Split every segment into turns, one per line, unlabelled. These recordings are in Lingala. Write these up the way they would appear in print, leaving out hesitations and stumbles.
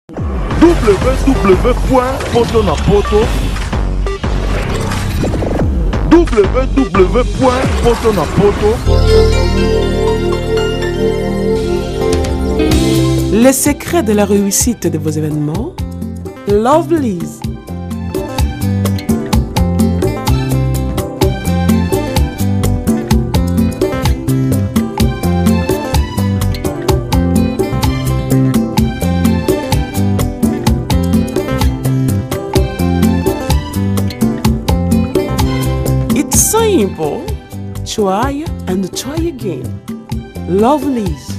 www.potonapoto www.potonapoto.
Les secrets de la réussite de vos événements, Lovelyz. It's simple. Try and try again. Lovelyz.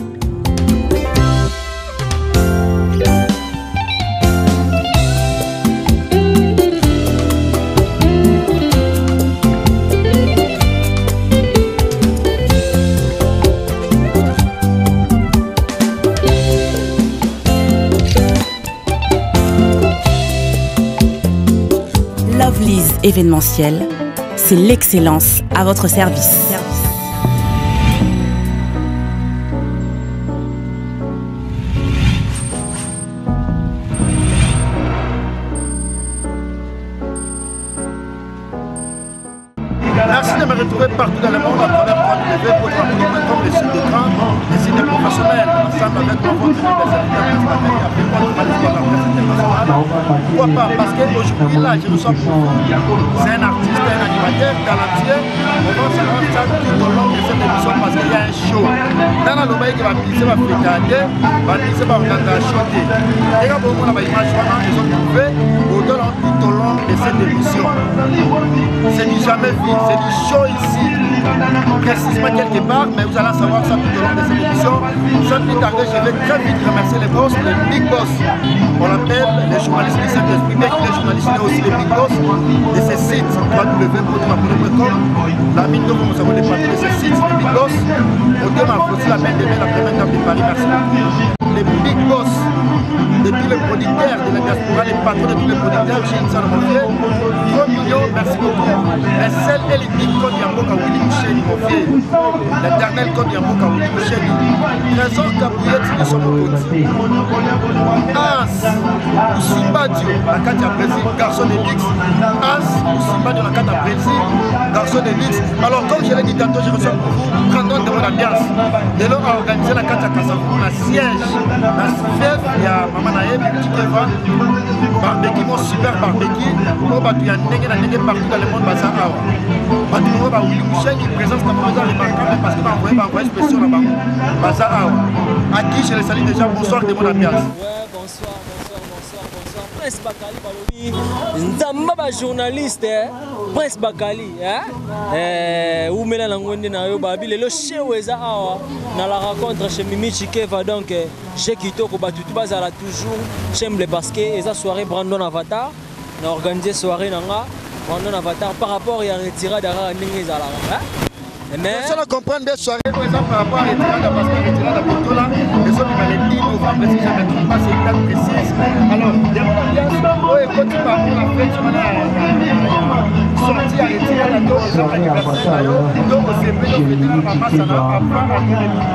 Lovelyz événementiel, c'est l'excellence à votre service.
Merci de me retrouver partout dans le monde à travers www.potonapoto.com, les sites d'écran, les sites professionnels, ensemble avec mon votre Pourquoi pas? Parce qu'aujourd'hui là, je reçois pour vous. C'est un artiste, un animateur talentueux. On va se rendre ça tout au long de cette émission parce qu'il y a un show. Dans la lobby qui va miser, va fréquenter, va miser, va regarder un show. Et quand on a une image, ils ont trouvé tout au long de cette émission. C'est du jamais vu, c'est du show ici. Précisément quelque part, mais vous allez savoir ça tout au long de cette émission. Sans plus tarder, je vais très vite remercier les boss, les big boss. On appelle les journalistes qui s'aiment exprimer, les journalistes mais aussi les big boss de ces sites www.potonapoto.com. La mine de vous savez les parties de ces sites, les big boss. Au thème aussi la peine de la première dame de Paris, merci beaucoup. Les big boss de tous les producteurs de la diaspora, les patrons de tous les producteurs, chez Insan Mofié, 3 millions, merci beaucoup. Les seuls et les big codes Yamboka Willy Moucheni Mofié, l'éternel code Yamboka Willy Moucheni, Trésor Kabouillet, nous sommes au côté. As, Oussimbadio, la carte à Brésil, garçon de Lix. As, Oussimbadio, la carte à Brésil, garçon de Lix. Alors, comme je l'ai dit tantôt, je reçois pour vous, grandeur de mon ambiance. De l'heure à organiser la carte à Kassavou, la siège, la siège, il y a Maman Naïm, petit Kevin, barbecue, mon super barbecue, mon batu, il y a Nenge partout dans le monde, Baza Awa. Batu, mon batu, Willy Moucheni, qui présence dans mon remarquable parce que m'a envoyé spécial là-bas, Baza Awa. À qui je les salue déjà, bonsoir de mon ambiance.
Ouais, bonsoir. Prince Bakali Balobi, Nzamba journaliste, Prince Bakali, où mena langonde na yo babi le cheweza awa na la rencontre chez Mimi Chikeva donc chez Kitoko batutu bazala toujours chez le basket et ça soirée Brandon Avatar na organisé soirée nanga Brandon Avatar par rapport à retirade à ndenge ezala mais
si on comprend des soirées par exemple par rapport à retirade parce que retirade à Botola les autres les 10 novembre si je ne me trompe pas c'est une date précise alors des ambiances et quand tu parles de la fête tu vas sortir à retirade à dos les autres anniversaires donc c'est bien de fêter la maman ça n'a pas à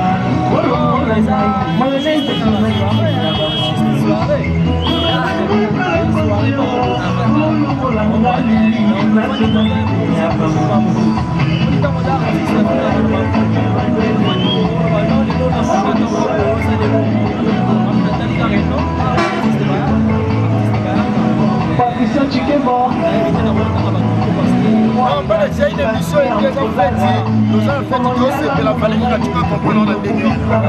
Patricia Chikeva.
C'est une émission et nous avons fait de la Valérie qui va comprendre la bénédiction.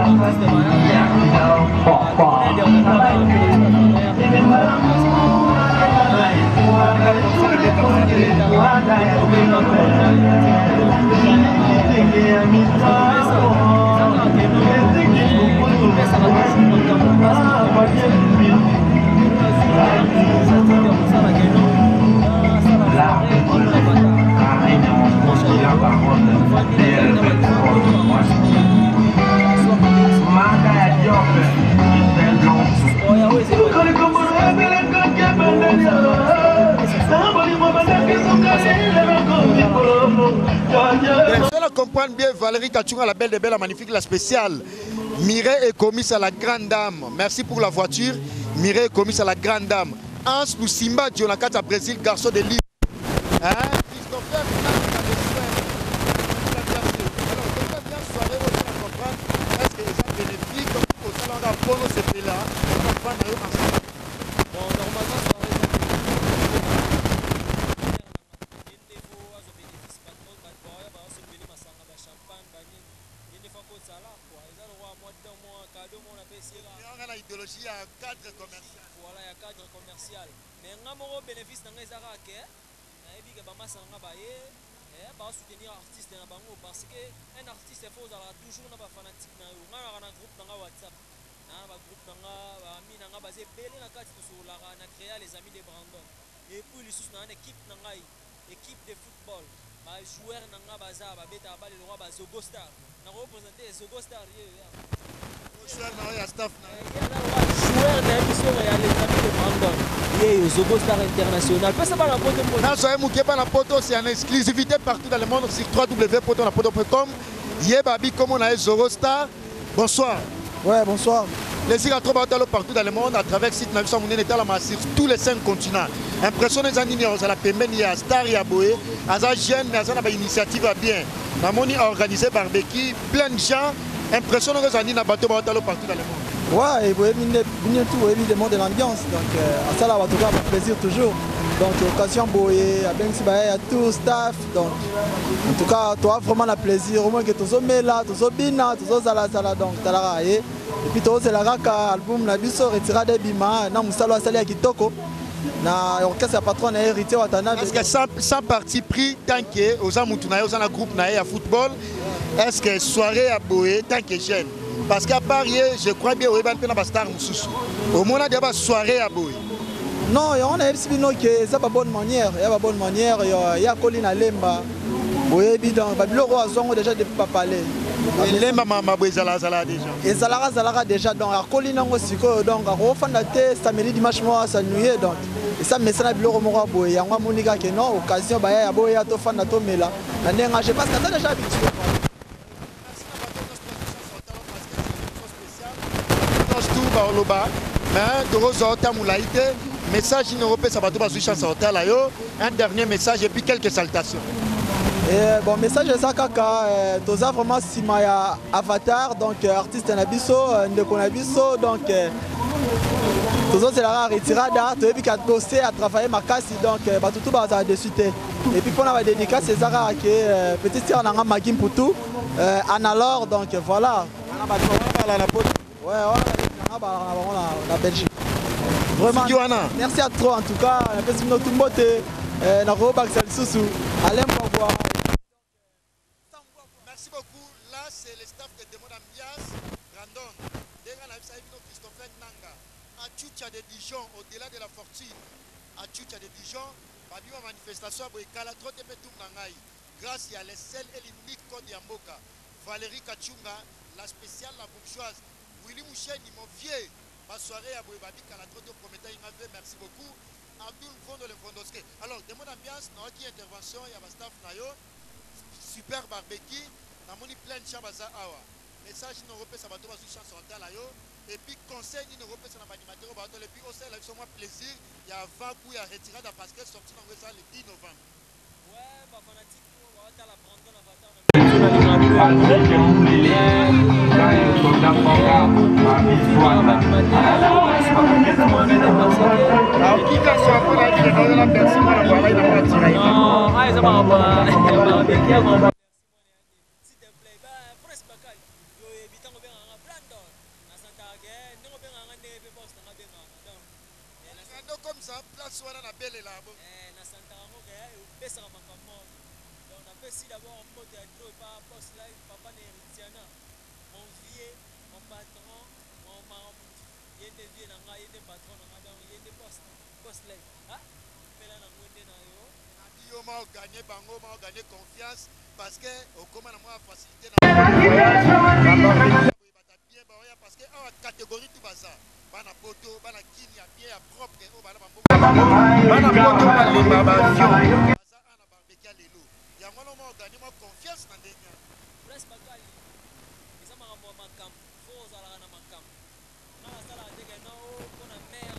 Cela comprendre bien Valérie Kachunga, la belle des belles, la magnifique, la spéciale. Mireille est commise à la grande dame. Merci pour la voiture Mireille commis à la grande dame. Hans Lusimba Dionakata Brésil, garçon de livre. Hein? Christopher Nanga de Suède. Alors, bien soirée, on va comprendre. Est-ce que les gens bénéfiques, comme au salon d'Apollo, c'est fait là, on va prendre ensemble.
Bon, normalement, ça va être
la idéologie à cadre commercial.
Voilà, il y a cadre commercial. Mais il y a un bénéfice dans les arcs. Il y a soutenir artiste parce qu'un artiste il faut toujours un fanatique. Il y a un groupe dans WhatsApp. Il y a un groupe dans basé sur les amis de Brandon. Et puis il y a une équipe de football. Les joueurs dans le roi Zogo Star. On a représenté Zogo Star.
Joueur staff.
Joueur les amis de Brandon. Zogo Star International.
C'est en exclusivité partout dans le monde sur www.potonapoto.com. Yebabi, comme on a Zogo Star. Bonsoir.
Ouais, bonsoir.
Les Irato partout dans le monde à travers le site Navision Mounene sur tous les 5 continents. Impression des années, on a la Pemben, il y a Star, il y a Boé, il y a jeune, il y a une initiative bien. On a organisé barbecue, plein de gens. Impression des années, partout dans le monde.
Ouais, et vous avez tout évidemment de l'ambiance. Donc, à ça, là, on va plaisir toujours. Donc, occasion Boé, à tout staff. Donc, en tout cas, tu as vraiment le plaisir. Au moins que tu es là, tu es bina, tu es zala. Donc, tu as et puis tu as la album, la biso, retiré des bima, na musalo asali ya kitoko. Na orchestre patron na hérité watana.
Est-ce que sans parti pris tant que aux amutunaye aux un groupe na ya football, est-ce que soirée à Boé tant que jeune? Parce qu'à Paris, je crois bien au Eban Pena Bastar Moussous. Au moins il y a soirée à Boé.
Non, on a que ça pas bonne manière, il y a bonne manière, il y a Colline à Lemba. Boé bidon, Babyloro a zongo déjà depuis pas parler.
Lemba mama Zala déjà.
Et Zalara déjà donc à Colline en Siko donc à Rofandate samedi dimanche mois ça nuit donc. Et ça mais ça na Biloro Mora Boé, y a moi monika que non occasion ba ya Boé to fanda to mela. Na nenga je pense que ça déjà habitué.
Message européen, ça va tout passer chance un dernier message et puis quelques salutations.
Bon message ça kaka tous vraiment Simaya Avatar donc artiste Nabiso Ndeko Nabiso donc tous c'est la retirada tu as qu'à bosser à travailler ma casse donc tout va de suite et puis pour la dédicace c'est Zara qui petite sœur nanga Magim Poutou Analor donc voilà ouais la Belgique. Vraiment, merci à toi en tout cas. Merci
beaucoup. Là, c'est le staff de Demon Ambias, Brandon, Christopher Nanga, à Tchoucha de Dijon, au-delà de la fortune. À Tchoucha de Dijon, Babi ma manifestation pour Ekala trop de Metum Nangai. Grâce à les seuls et l'unique code Yamboka. Valérie Kachunga, la spéciale, la bourgeoise. Willy Moucheni, mon vieux. Ma soirée à Boébadi, Kalatroto Prométhée, il m'avait merci beaucoup. Abdul Fondo le Fondoske. Alors, de mon ambiance, dans qui intervention, il y a un staff Nayo, super barbecue, dans mon plein de chabaza awa. Message in Europe, ça va tout sur chanson Talayo. Et puis, conseil in Europe, ça n'a pas animateur, et puis, aussi, là, moi plaisir, il y a 20 coups, il y a retiré d'un parce qu'elle sorti dans le 10 novembre. Ouais, bah, fanatique, on va la Brandon Avatar. Comme ça, place soit la belle là. Si d'abord on peut être pas poste là, papa n'est Ritiana. Mon vieux, mon patron, mon maman, il y a des vieux, il y a des patrons, il y a des postes là. Ah, mais là, on a gagné bango, on a gagné confiance parce que au commun on a facilité parce que en catégorie tout ça. Bana poto, bana kini ya bien ya propre, bana poto, bana avion. Confiance dans les gens. Presque pas gali. Ils ont marre de ma camp. Faut aux alarmes dans ma camp. Na sala de que non, on a mer,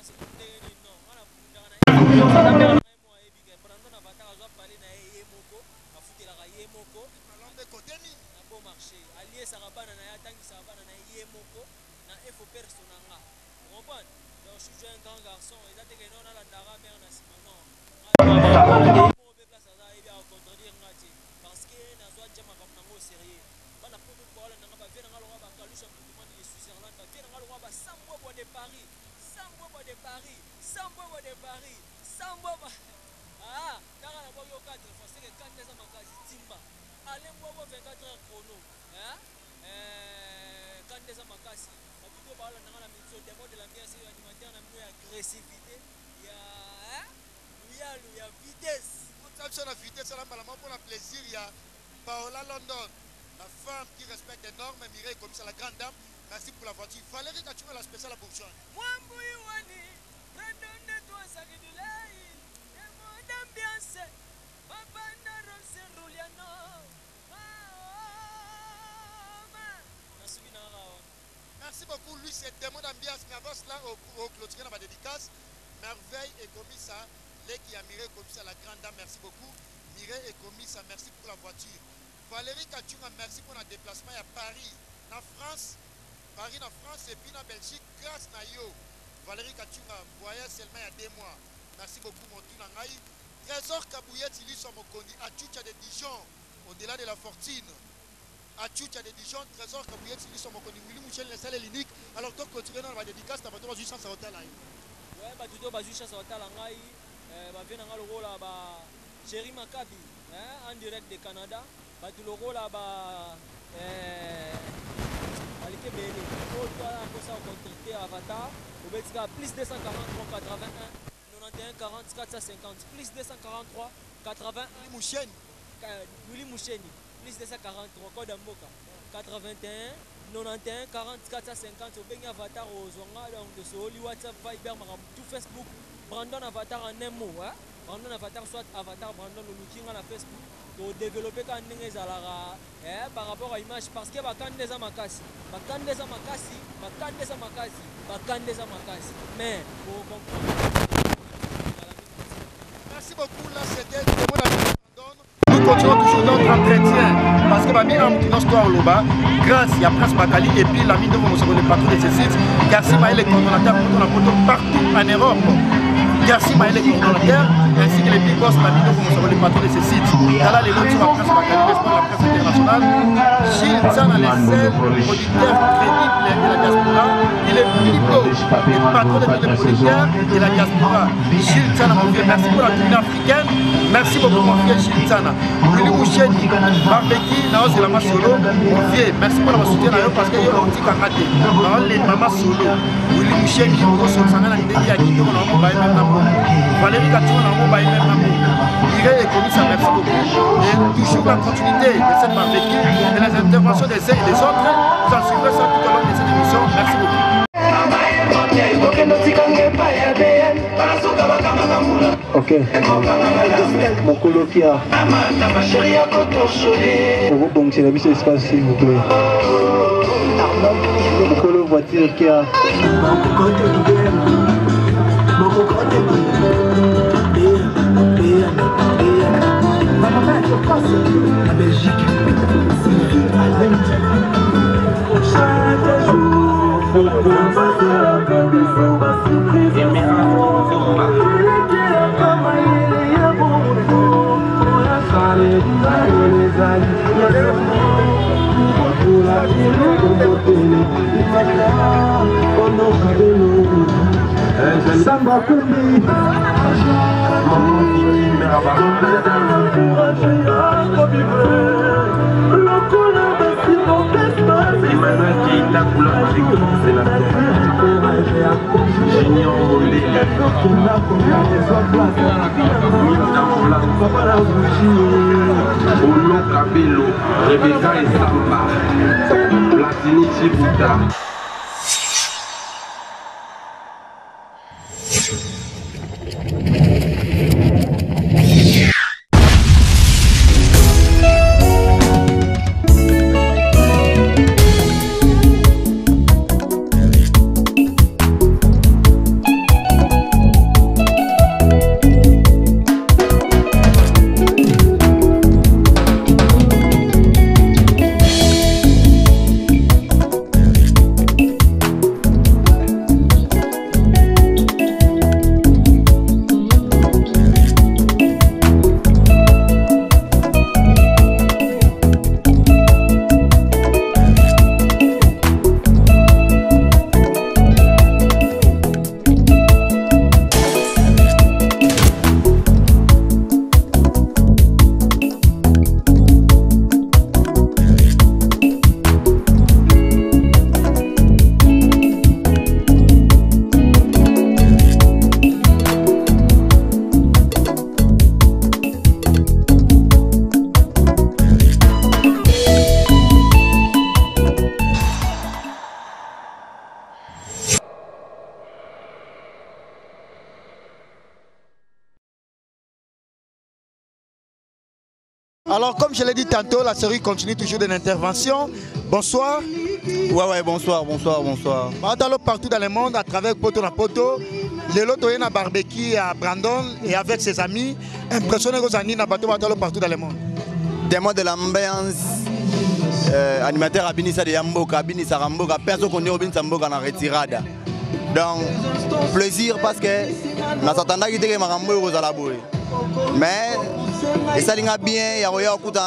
En direct de Canada, le rôle là-bas, Avatar, plus 243 81 91 40 450 plus 243 81 Willy Moucheni plus 243 code Mboka 81 91 40 450 au Beng Avatar au Zonga donc de ce Oli WhatsApp Viber tout Facebook Brandon Avatar en un mot Brandon Avatar soit Avatar Brandon Lulukinga na Facebook pour développer quand ndenge zalara par rapport à image parce que bakandeza makasi mais pour comprendre.
Merci beaucoup là c'était nous continuons toujours notre entretien parce que Babi a notre histoire là-bas grâce à Prince Bakali et puis la mine de Moussogo le patron de ces sites Garci Maël est coordonnateur partout en Europe. Garci Maël est coordonnateur ainsi que les big boss la mine de Moussogo le patron de ces sites. Là les lots sur la Prince Bakali, l'espoir de la presse internationale. Gilles Zana les seuls producteurs crédibles de la diaspora. Il est Philippot, le patron de tous les producteurs de la diaspora. Gilles Zana mon vieux, merci pour la tournée africaine. Merci beaucoup mon vieux Gilles Zana. Willy Moucheni, Barbeki, Naos de la Masolo, mon vieux, merci pour la soutien parce que yo petit kangate. Les mamas solo. Willy Moucheni, Moko Sonsanga Ndeki à Kito na mo baï même namo. Valérie Katou na mo baï même namo. Iré et Comissa, merci beaucoup. Et toujours la continuité de cette Barbeki et les interventions des uns et des autres. Vous en suivrez ça tout au long de cette émission. Merci beaucoup.
Ok. Mon colokia. Bon, c'est la mission espace s'il vous plaît. Mon colo voiture qui a. La Belgique. Samba Kumbi Rebecca et Samba Platini Chibuta.
Alors, comme je l'ai dit tantôt, la série continue toujours de l'intervention. Bonsoir.
Ouais, bonsoir.
Partout dans le monde, à travers Poto na Poto, le loto est na barbecue à Brandon et avec ses amis, impressionné aux amis na bateau partout dans le monde.
Témoin de l'ambiance, animateur Abinisa de Yamboka, Abinisa Ramboka, personne qu'on est au Binisa Mboka na retirada. Donc, plaisir parce que nous attendons qu'il y ait un peu de temps. Mais, ça va bien, il y a un peu de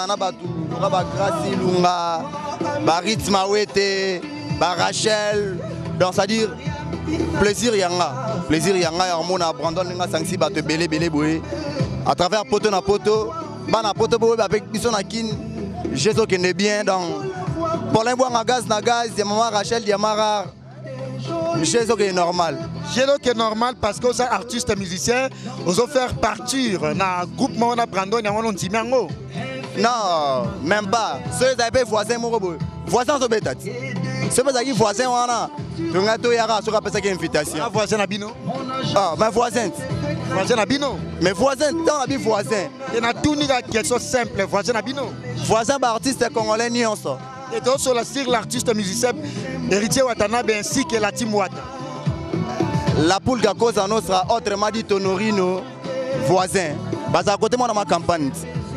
temps, rythme, Rachel. Donc, c'est-à-dire, plaisir, il y a un plaisir, il y a un Brandon, il y a un belé, à travers poto na poto, avec Bisson Akin, Jésus qui est bien. Donc, pour l'instant, il y a maman Rachel, il y a Mara. Jésus qui est normal.
Jésus qui est normal parce que vous êtes artiste musicien, vous allez faire partir dans le groupe Mona Brandon et on dit non,
même pas. Ceux qui ont voisin, voisin sont bêtes. Ceux qui ont voisin, on a tout yara sur la invitation.
Voisin Nabino.
Ah, mais voisin.
Voisin Nabino.
Mais voisin, dans la vie voisin.
Il y a tout une question simple, voisin Nabino.
Voisin artiste congolais ni on sort.
Et donc sur l'artiste musicien Héritier Watanabe ainsi que la team Wata.
La poule à cause en sera autrement dit Tonorino voisin. Parce à côté moi dans ma campagne.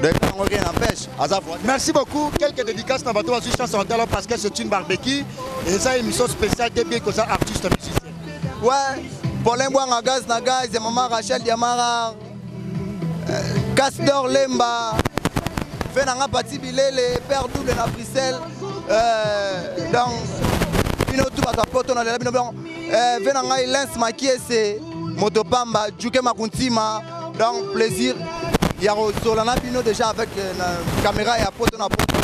Merci beaucoup. Quelques dédicaces dans votre assistance parce que c'est une barbecue et ça une émission spéciale de bien que ça artiste musicien.
Ouais, pour l'instant Nagas, il y a maman Rachel, Yamara, Castor Lemba, Venanga Pati Bilele, Père Double na Bruxelles. Donc, tout à poto na bino bon venanga Lens Makiese Motopamba Juke Makuntima. Donc plaisir il y a Solana bino déjà avec la caméra et à poto na poto.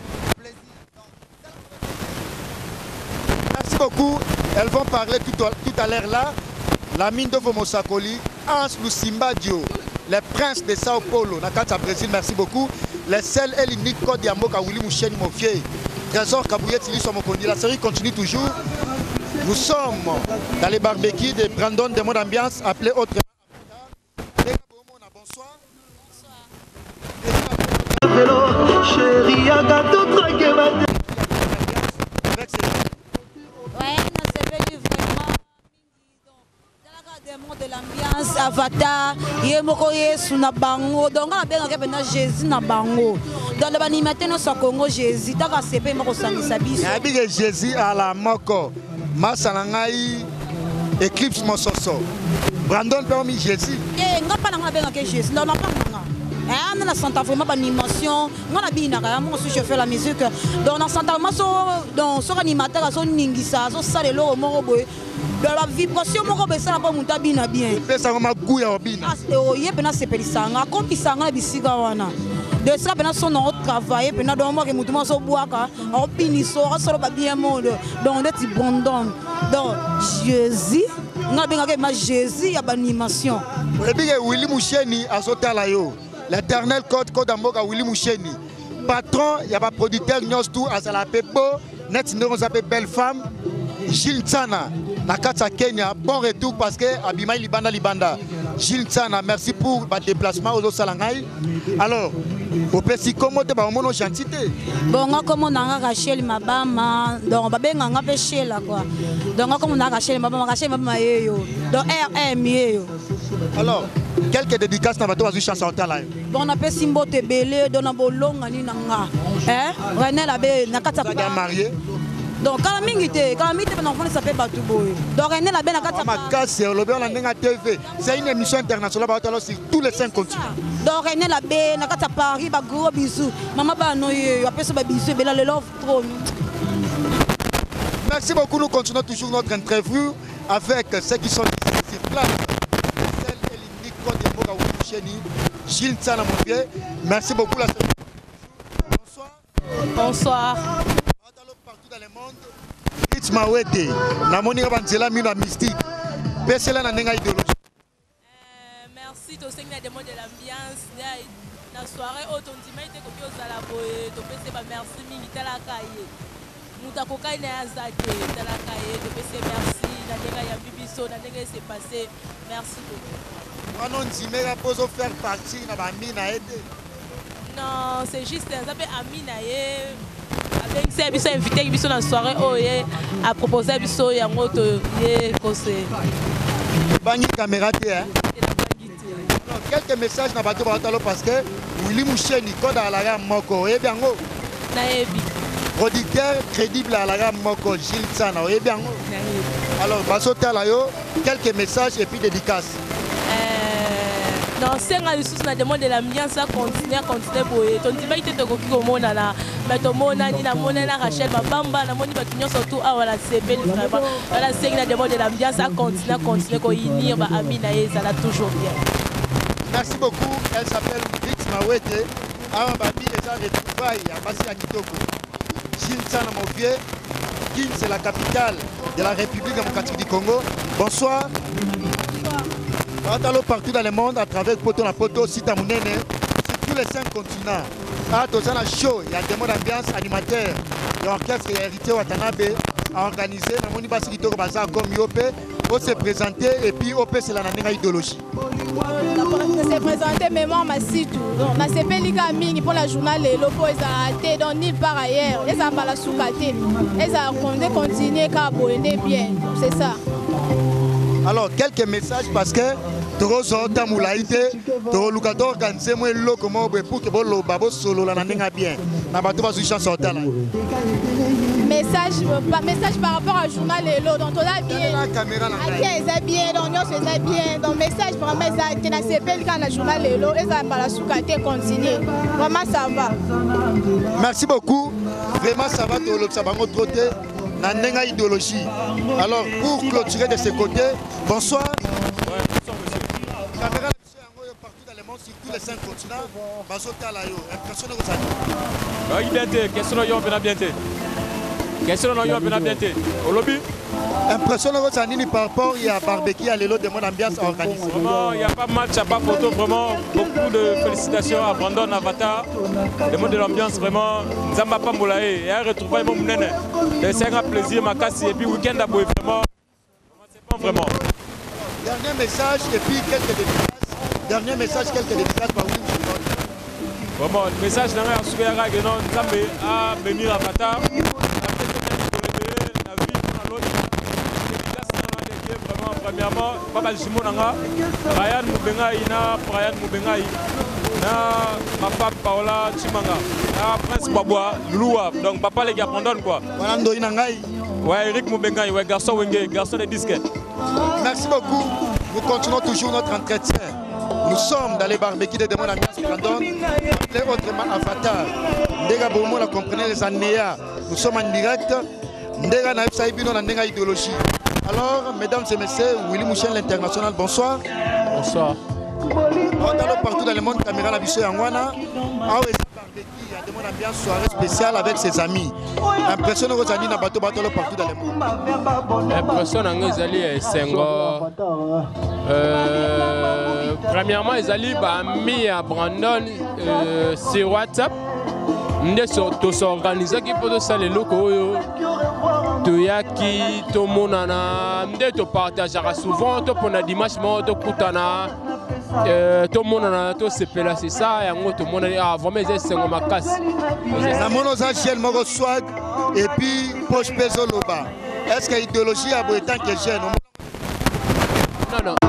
Merci beaucoup. Elles vont parler tout à l'heure là. La mine de Vomosakoli, Hans Lusimba Dio, les princes de Sao Paulo, Nakata Brésil, merci beaucoup. Les seuls et l'unique code Yamboka Willy Mouchen Mofié. Trésor Kabouye Tili Somokondi. La série continue toujours. Nous sommes dans les barbecues de Brandon de Mode Ambiance, appelé autrement. Bonsoir.
De l'ambiance Avatar Yemokoye suna bango donc on a bien regardé Jésus na bango dans le animateur no sa Congo Jésus taka sepe moko sangisa biso
na bige Jésus à la moko masalangai Eclipse Mososo Brandon permis Jésus
ngapa na bien que Jésus non pas on a senti vraiment l'animation on a bien moi aussi je fais la musique donc on senti dans son animateur son ningisa so salelo moko boy la vibration moko besala pa muta bina bien
pesa ngoma guya obina
ye pena sepelisanga kompisanga na bisika wana de ça pena son on travailler pena donc moi que mutu mo so boaka on biniso solo ba bien monde donc on est Brandon donc Jésus nga benga ke ma Jésus ya ba animation
et bien Willy Moucheni azotala yo l'éternel code amboka Willy Moucheni patron ya ba producteur nyos tout azala pepo net ndongo zape belle femme Gilles Tsana Nakata Kenya, bon retour parce que Abima Libanda. Gilles Tsana, merci pour votre déplacement aux Salangai. Alors, au Pessi, comment tu vas mon gentillité?
Bon, comme on a Rachel Mabama, donc on va bien en pêcher là quoi. Donc, comme on a Rachel Mabama, donc RM.
Alors, quelques dédicaces dans votre chanson en talent.
Bon, on a fait Simbo Tebele, on a Bolonga Ninanga. René Labé, Nakata
marié.
Donc quand mingité pendant qu'on s'appelle Batouboy. Donc René la belle à
TV. C'est une émission internationale sur tous les 5 continents.
Donc René la belle à Paris, ba gros bisous. Maman ba noyer, après ça ba bisous, bella le love trop.
Merci beaucoup, nous continuons toujours notre interview avec ceux qui sont sur place. Celle et l'unique code de Boga Woucheni, Gilles Tsana mon pied. Merci beaucoup la Bonsoir.
Bonsoir.
Partout dans le monde, it's my way day. Namoni Abanzela Mina mystique. Pesela na nenga idéologie.
Merci to sing des mots de l'ambiance. La soirée autonome était comme aux alaboé. To pese ba merci mingi tala kaye. Muta kokai na azake tala kaye. To pese merci. La nenga ya bibiso na nenga s'est passé. Merci beaucoup.
Anon Zimera pose faire partie na ba mina aide.
Non, c'est juste un peu ami naïe. Avec ces biso invité biso dans la soirée à proposer biso ya moto yé conseil.
Bangi caméra té hein. Quelques messages na bato batalo parce que Willy Moucheni code à la gamme moko et bien go.
Naebi.
Producteur crédible à la gamme moko Gilles Tsana et bien go. Alors baso tala yo quelques messages et puis dédicaces.
Non, c'est un sous na demande de l'ambiance à continuer pour ton timai te koki komona na bato mona ni na mona na Rachel Mabamba na moni bato surtout à la CP vraiment la c'est na demande de l'ambiance à continuer ko unir ba Amina et ça l'a toujours bien.
Merci beaucoup, elle s'appelle Vix Mawete. Awa babi eza retrouvaille à Basi à Kitoko. Gilles Tsana mon vieux, Kin c'est la capitale de la République démocratique du Congo. Bonsoir. Bonsoir. Partout dans le monde, à travers Poto na Poto, Sita Mounene, sur tous les 5 continents. À Tozana Show, il y a des modes d'ambiance animateurs. L'orchestre et hérité Watanabe a organisé, na moni Basi Kitoko Baza comme Yopé, pour se présenter et puis Opé c'est la nana idéologie.
Se présenter mémoire massitu. Donc, na sepelika mingi pour la journal et lopo ezate donc nulle part ailleurs. Et ça va la soukate. Et ça va continuer car boende bien. C'est ça.
Alors quelques messages parce que Torozo Tamoulaïté, Toro Lukato organisé moi lo comment pour que bolo babo solo la nana bien. Na bato ba sous chanson là.
Message par rapport à journal et l'eau donc on a bien bien donc on se bien donc message vraiment ça qui n'a s'appelle quand la journal et l'eau et ça va la soukate continuer vraiment ça va.
Merci beaucoup vraiment ça va tout ça va notre côté na nenga idéologie. Alors pour clôturer de ce côté bonsoir. Ouais, bonsoir monsieur. Caméra partout dans le monde sur tous les 5 continents bazota la yo impressionné que ça.
Ba identité question yo bien bien. Question non yo bien bien. Au lobby
impressionnant que ça ni par rapport il y a barbecue à l'élo de mon ambiance organisée.
Vraiment il n'y a pas match, il n'y a pas photo, vraiment beaucoup de félicitations à Brandon Avatar. Le mot de l'ambiance vraiment Nzamba Pambolae et à retrouver mon nene. C'est un plaisir ma casse et puis week-end à Boé vraiment. C'est bon vraiment.
Dernier message et puis quelques dédicaces. Dernier message quelques dédicaces par Willy.
Vraiment le message dans la Soubéra que non Nzambé à venir Avatar. Premièrement, Papa Jimonanga, Ryan Moubengaï, Brian Moubengaï, ma papa Paola Chimanga, Prince Baboua, Loua, donc papa les gars abandonnent quoi. Ouais, Eric Moubengaï, ouais, garçon Wenge, garçon de disques.
Merci beaucoup. Nous continuons toujours notre entretien. Nous sommes dans les barbecues de Demon Ambiance Brandon, appelé autrement Avatar. Ndega Bomo la comprenez les Anéa. Nous sommes en direct. Ndega Naïf Saïbino, Ndega idéologie. Alors, mesdames et messieurs, Willy Moucheni l'international, bonsoir.
Bonsoir.
Partout dans le monde, caméra la biso Yangwana. Il y a des ambiance soirée spéciale avec ses amis. Impressionnant que Zani n'a pas partout dans le monde.
Impressionnant que Zali Senghor. Premièrement, Zali a mis à Brandon sur WhatsApp. Nous sommes organisés pour tout ça les locaux. Toyaki, to monana, to partageara souvent, to pona dimanche, to kutana, to monana, to sepela, c'est ça, et en gros, to monana, vraiment, c'est un macasse.
La monosa gel mogo swag, et puis poche peso loba. Est-ce que l'idéologie a beau tant que jeune?
Non, non.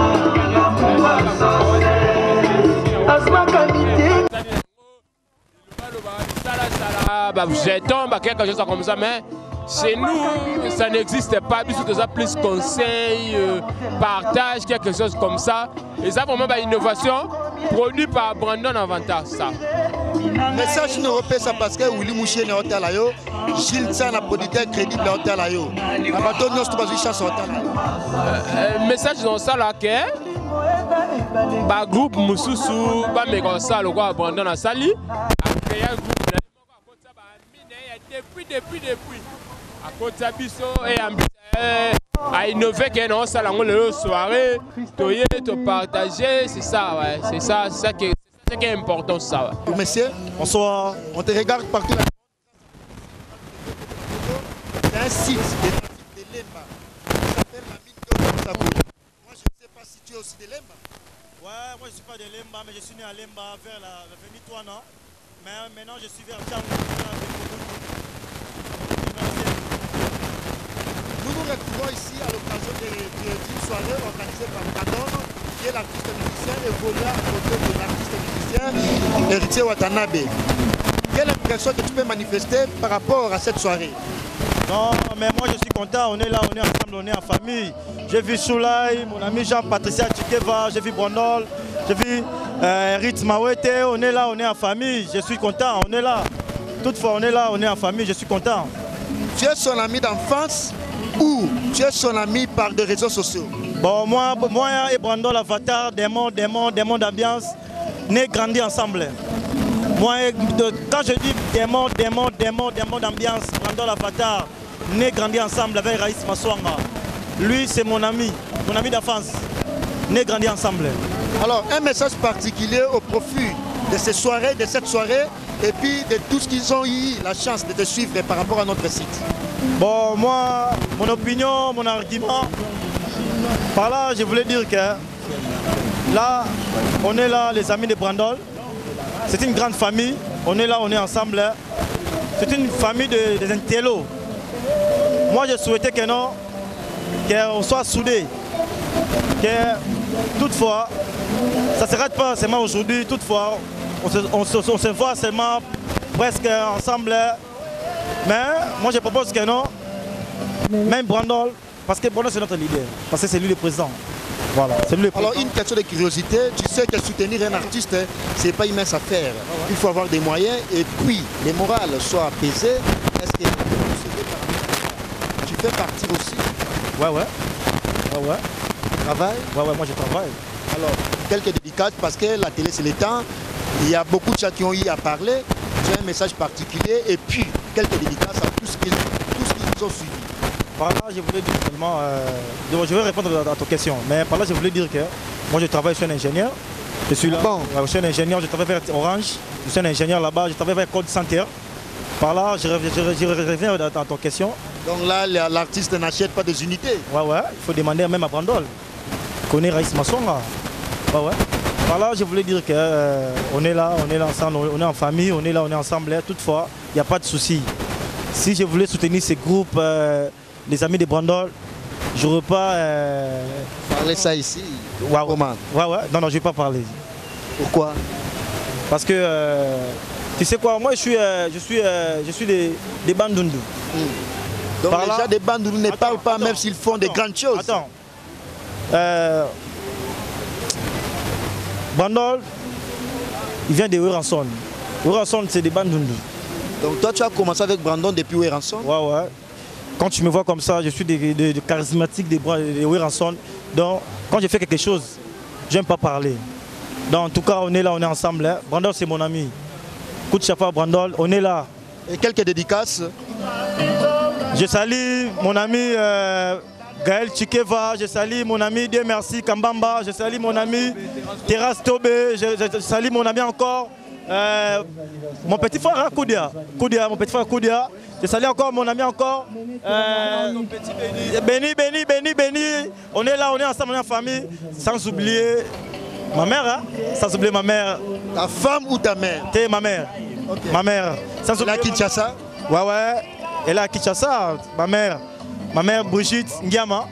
Jetons quelque chose comme ça, mais chez nous, ça n'existe pas. Tout ça, plus conseil, partage, quelque chose comme ça. Et ça, vraiment, une innovation produit par Brandon Avatar. Ça.
Message nous repère ça parce que Willy Moucheni est hôtel là, Gilles Tsana, producteur crédible hôtel là.
Message dans ça là que bah groupe Moussousou, bah mais comme ça le quoi Brandon a sali, a créé un groupe. Depuis à côté de Bisso et à innover qu'il y a ça la soirée, te partager, c'est ça, ouais, c'est ça qui est important ça.
Ouais. Monsieur, bonsoir, on te regarde partout. C'est un site de Lemba, ça s'appelle la mine de Saboul. Moi je ne sais pas si tu es aussi de Lemba.
Ouais, moi je ne suis pas de Lemba, mais je suis né à Lemba vers la Touana. Mais maintenant, je suis vers Tchang.
Nous nous retrouvons ici à l'occasion d'une soirée organisée par Brandon, qui est l'artiste musicien évoluant à côté de l'artiste musicien Héritier Watanabe. Quelle impression que tu peux manifester par rapport à cette soirée?
Non, mais moi je suis content, on est là, on est ensemble, on est en famille. J'ai vu Soulaï, mon ami Jean-Patricia Tchikeva, j'ai vu Brandol, j'ai vu Ritz Mawete, on est là, on est en famille, je suis content, on est là. Toutefois, on est là, on est en famille, je suis content.
Tu es son ami d'enfance ou tu es son ami par des réseaux sociaux?
Bon, moi et Brandol, Avatar, démon d'ambiance, né grandi ensemble. Moi, quand je dis démon d'ambiance, Brandol, Avatar, né grandi ensemble avec Raïs Maswanga. Lui, c'est mon ami d'enfance, né grandi ensemble.
Alors, un message particulier au profit de ces soirées, de cette soirée, et puis de tout ce qu'ils ont eu la chance de te suivre par rapport à notre site.
Bon, moi, mon opinion, mon argument, par là, je voulais dire que là, on est là, les amis de Brandol. C'est une grande famille, on est là, on est ensemble. C'est une famille des intellos. Moi, je souhaitais que non, qu'on soit soudés. Que toutefois, ça ne se rate pas seulement aujourd'hui, toutefois, on se voit seulement presque ensemble. Mais moi, je propose que non, même Brandol, parce que Brandol c'est notre leader, parce que c'est lui le président. Voilà, c'est lui le président.
Alors, une question de curiosité, tu sais que soutenir un artiste, ce n'est pas une mince affaire. Il faut avoir des moyens et puis les morales soient apaisées. Est-ce que tu fais partie aussi?
Ouais.
Travail?
Ouais, moi je travaille.
Alors, quelques dédicaces, parce que la télé c'est le temps, il y a beaucoup de gens qui ont eu à parler, tu as un message particulier et puis quelques dédicaces à tout ce qu'ils ont suivi.
Par là, je voulais dire seulement, je vais répondre à ta question, mais par là, je voulais dire que moi je travaille, je suis un ingénieur. Je suis là, je suis un ingénieur, je travaille vers Orange, je suis un ingénieur là-bas, je travaille vers Code Center. Par là, je reviens à ta question.
Donc là, l'artiste n'achète pas des unités?
Ouais, il faut demander même à Brandol. Connaît Raïs Maswanga. Ouais. Par là, je voulais dire qu'on est là ensemble, on est en famille, on est là, on est ensemble. Toutefois, il n'y a pas de souci. Si je voulais soutenir ces groupes, les amis de Brandol, je ne veux pas...
Parler ça ici?
Ouais. Non, je ne vais pas parler.
Pourquoi?
Parce que, tu sais quoi, moi je suis des Bandundu.
Donc les gens des Bandundu ne parlent pas même s'ils font des grandes choses.
Attends. Brandol, il vient de Ouranson. Ouranson, c'est des Bandundu.
Donc toi, tu as commencé avec Brandon depuis Ouranson?
Ouais. Quand tu me vois comme ça, je suis des charismatiques des Ouranson. Donc, quand je fais quelque chose, je n'aime pas parler. Donc, en tout cas, on est là, on est ensemble. Hein. Brandol, c'est mon ami. Coup de chapeau à Brandol, on est là.
Et quelques dédicaces?
Je salue mon ami Gaël Tchikeva, je salue mon ami Dieu merci Kambamba, je salue mon ami Terrasse Tobé, je salue mon ami encore mon petit frère Koudia, mon petit frère Koudia, je salue encore mon ami encore Béni, on est là, on est ensemble, on est en famille, sans oublier ma mère, hein? Sans oublier ma mère.
Ta femme ou ta mère?
T'es ma mère. Okay. Ma mère. Sans oublier
la Kinshasa?
Ouais. Elle est à Kinshasa, ma mère Brigitte Ndiama.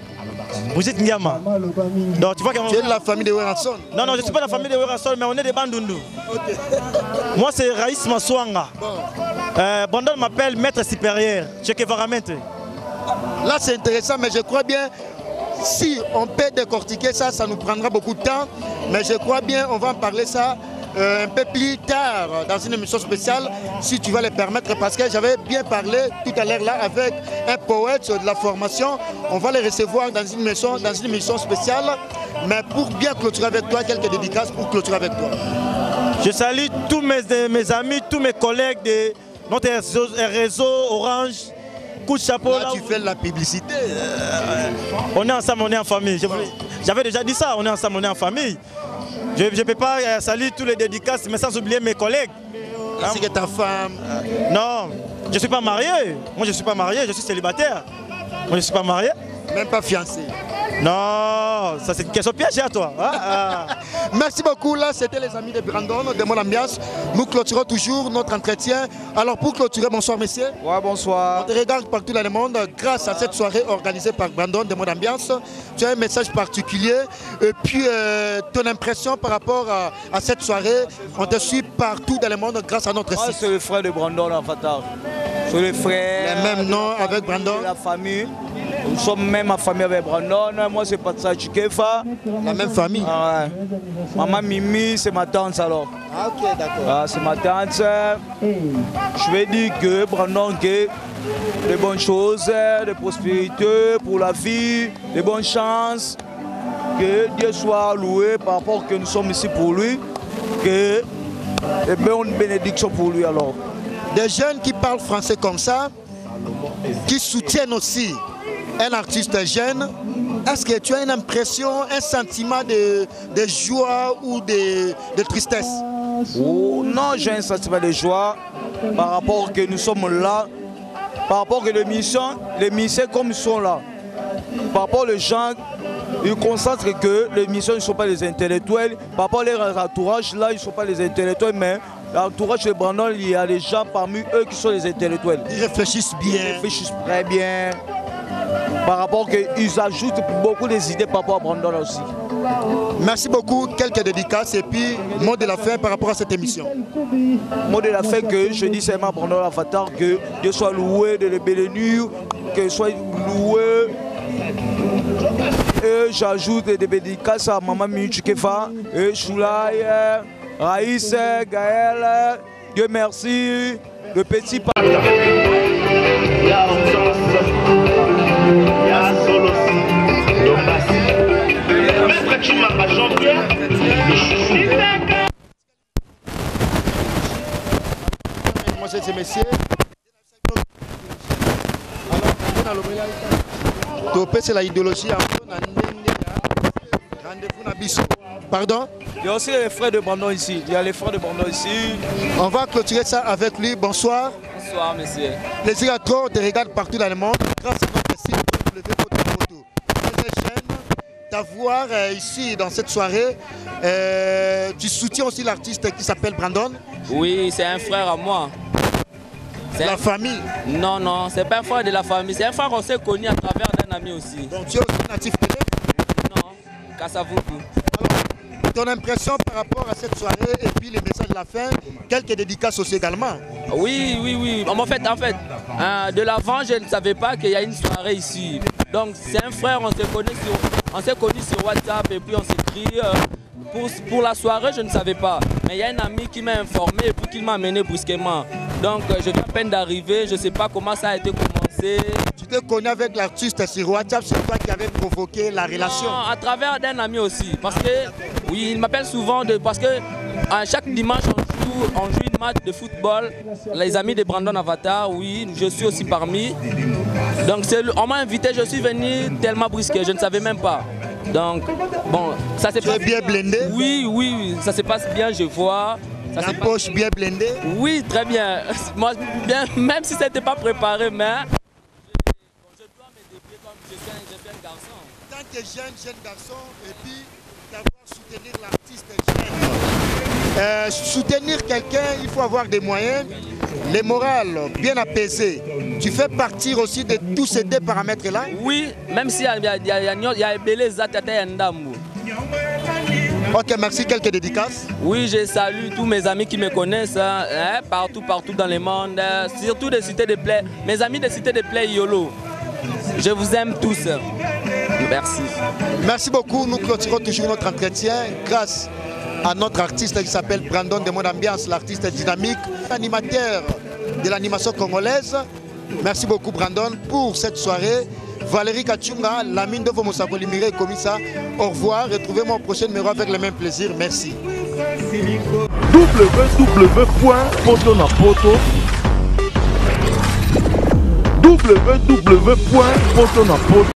Donc tu vois que
tu es de la famille de Ouranson?
Non, je ne suis pas de la famille de Ouranson, mais on est des Bandundu. Okay. Moi c'est Raïs Maswanga. Brandol m'appelle maître supérieur, Tchekevaramente.
Là c'est intéressant, mais je crois bien, si on peut décortiquer ça, ça nous prendra beaucoup de temps. Mais je crois bien, on va en parler ça un peu plus tard dans une émission spéciale, si tu vas le permettre, parce que j'avais bien parlé tout à l'heure là avec un poète de la formation. On va le recevoir dans une émission spéciale, mais pour bien clôturer avec toi, quelques dédicaces pour clôturer avec toi.
Je salue tous mes amis, tous mes collègues de notre réseau Orange. Coup de chapeau.
Là, tu fais la publicité.
On est ensemble, on est en famille. J'avais déjà dit ça, on est ensemble, on est en famille. Je ne peux pas saluer tous les dédicaces, mais sans oublier mes collègues.
Ainsi que ta femme?
Non, je ne suis pas marié. Moi, je ne suis pas marié, je suis célibataire. Moi, je ne suis pas marié.
Même pas fiancé?
Non. Non, ça c'est une question piège à toi.
Merci beaucoup. Là, c'était les amis de Brandon, de mon ambiance. Nous clôturons toujours notre entretien. Alors, pour clôturer, bonsoir, messieurs.
Ouais, bonsoir.
On te regarde partout dans le monde. Grâce à cette soirée organisée par Brandon, de mon ambiance, tu as un message particulier. Et puis, ton impression par rapport à cette soirée, on te suit partout dans le monde grâce à notre site.
C'est le frère de Brandon, Avatar. C'est le frère.
Les mêmes noms avec Brandon.
La famille. Nous sommes même en famille avec Brandon. Moi, c'est Patsa Chikefa.
La même famille.
Ah, ouais. Maman Mimi, c'est ma tante alors.
Ah, ok, d'accord.
Ah, c'est ma tante. Je vais dire que Brandon, que des bonnes choses, de prospérité pour la vie, des bonnes chances. Que Dieu soit loué par rapport que nous sommes ici pour lui. Que et bonne bénédiction pour lui alors.
Des jeunes qui parlent français comme ça, qui soutiennent aussi un artiste jeune, est-ce que tu as une impression, un sentiment de joie ou de tristesse?
Oh, non, j'ai un sentiment de joie par rapport que nous sommes là, par rapport que les musiciens comme ils sont là, par rapport aux gens, ils concentrent que les musiciens ne sont pas des intellectuels, par rapport à leur entourage, là ils ne sont pas des intellectuels, mais l'entourage de Brandon, il y a des gens parmi eux qui sont des intellectuels.
Ils réfléchissent bien.
Ils réfléchissent très bien. Par rapport qu'ils ajoutent beaucoup des idées par rapport à Brandon aussi.
Merci beaucoup. Quelques dédicaces et puis mot de la fin par rapport à cette émission.
Mot de la fin que je dis seulement à Brandon Avatar que Dieu soit loué de le bénir, que soit loué. Et j'ajoute des dédicaces à Maman Michikefa, Choulaï, Raïs, Gaël, Dieu merci, le petit papa.
Mesdemoiselles et messieurs, c'est la idéologie. Pardon?
Il y a aussi les frères de Brandon ici. Il y a les frères de Brandon ici.
On va clôturer ça avec lui. Bonsoir.
Bonsoir, monsieur.
Plaisir à toi. On te regarde partout dans le monde. Grâce à notre site www.photo. Très jeune d'avoir ici dans cette soirée. Tu soutiens aussi l'artiste qui s'appelle Brandon?
Oui, c'est un frère à moi.
La famille?
Non, non, c'est pas un frère de la famille. C'est un frère qu'on s'est connu à travers d'un ami aussi.
Donc tu es aussi natif télé?
Non, Kassavuku.
Alors, ton impression par rapport à cette soirée et puis les messages de la fin, quelques dédicaces aussi également?
Oui, oui, oui. En fait, de l'avant, je ne savais pas qu'il y a une soirée ici. Donc c'est un frère, on s'est connus sur WhatsApp et puis on s'écrit. Pour la soirée, je ne savais pas. Mais il y a un ami qui m'a informé et puis qui m'a amené brusquement. Donc je viens à peine d'arriver, je ne sais pas comment ça a été commencé.
Tu te connais avec l'artiste sur WhatsApp, c'est toi qui avais provoqué la relation?
Non, à travers d'un ami aussi. Parce que, oui, il m'appelle souvent, parce que chaque dimanche on joue une match de football. Les amis de Brandon Avatar, oui, je suis aussi parmi. Donc on m'a invité, je suis venu tellement brusqué, je ne savais même pas. Donc, bon, ça se passe
bien blindé?
Oui, oui, ça se passe bien, je vois.
Ça la poche bien blindée?
Oui, très bien. Moi, bien, même si ça n'était pas préparé, mais je dois me débrouiller comme je suis un garçon.
Tant que jeune garçon, et puis d'avoir soutenir l'artiste jeune. Soutenir quelqu'un, il faut avoir des moyens, les morales bien apaisées. Tu fais partir aussi de tous ces deux paramètres-là?
Oui, même s'il y a Belé Zatata et Ndambu.
Ok, merci. Quelques dédicaces?
Oui, je salue tous mes amis qui me connaissent, partout dans le monde, surtout des cités de Play. Mes amis des cités de Play Yolo. Je vous aime tous. Merci.
Merci beaucoup. Nous clôturons toujours notre entretien grâce à notre artiste qui s'appelle Brandon de Mon Ambiance, l'artiste dynamique, animateur de l'animation congolaise. Merci beaucoup Brandon pour cette soirée. Valérie Kachunga, la mine de Vomosako Limire comme ça. Au revoir, retrouvez-moi au prochain numéro avec le même plaisir. Merci.
www.potonapoto